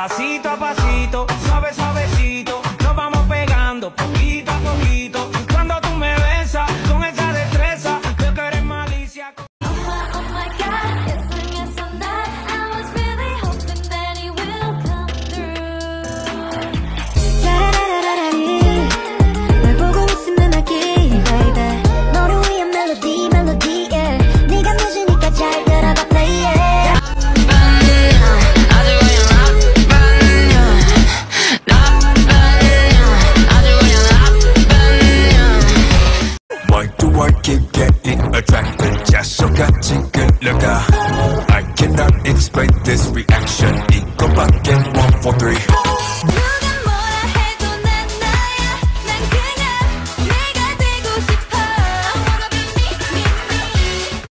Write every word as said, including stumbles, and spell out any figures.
Pasito a pasito, suave suavecito, nos vamos pegando poquito a poquito. Cuando tú me besas con esa destreza, veo que eres malicia. Oh my, oh my God, yes and yes and that. I was really hoping that he will come through. 따라라라라리, 널 보고 웃으면 하기, baby. 너를 위한 멜로디, 멜로디, yeah. 네가 늦으니까 잘 들어봐, play it. Why do I keep getting attracted? 자석같이 끌려가. I cannot explain this reaction. 이거밖에 one, four, three.